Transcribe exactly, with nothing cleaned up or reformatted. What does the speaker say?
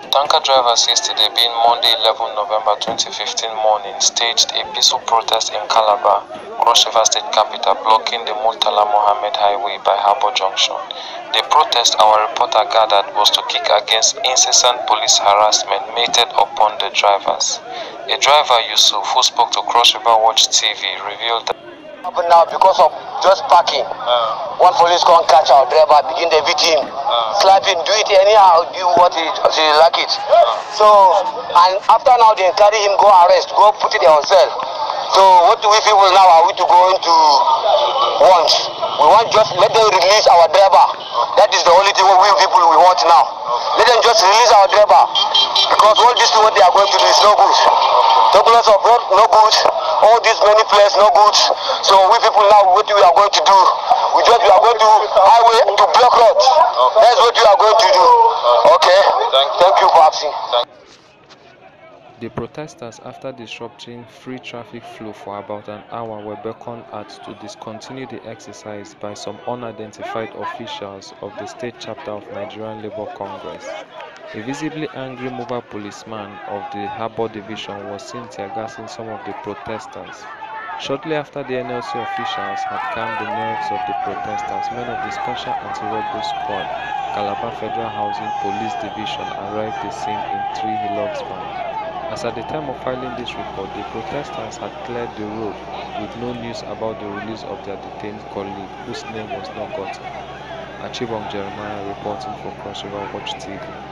Tanker drivers yesterday, being Monday eleventh November twenty fifteen morning, staged a peaceful protest in Calabar, Cross River State capital, blocking the Murtala Mohammed Highway by Harbour Junction. The protest our reporter gathered was to kick against incessant police harassment meted upon the drivers. A driver, Yusuf, who spoke to CrossRiverWatch T V, revealed that happened now because of just parking. Uh, One police can't catch our driver, begin to beat him, uh, slap him, do it anyhow, do what he, he like it. Uh, so, and after now they carry him, go arrest, go put it themselves. So what do we people now are we to go into want? We want just let them release our driver. That is the only thing we people we want now. Let them just release our driver, because all this what they are going to do is no good. Douglas of road, no good. All these many places, no good. So we people now, what we are going to do? We just we are going to highway to block roads. Okay. That's what we are going to do. Okay. Thank you, Thank you for asking. the protesters, after disrupting free traffic flow for about an hour, were beckoned at to discontinue the exercise by some unidentified officials of the state chapter of Nigerian Labour Congress. A visibly angry mobile policeman of the Harbour Division was seen tear-gassing some of the protesters. Shortly after the N L C officials had calmed the nerves of the protesters, men of the Special Anti-Robbery Squad, Calabar Federal Housing Police Division, arrived at the scene in three Hilux vans. As at the time of filing this report, the protesters had cleared the road with no news about the release of their detained colleague, whose name was not gotten. Achibong Jeremiah reporting for CrossRiverWatch T V.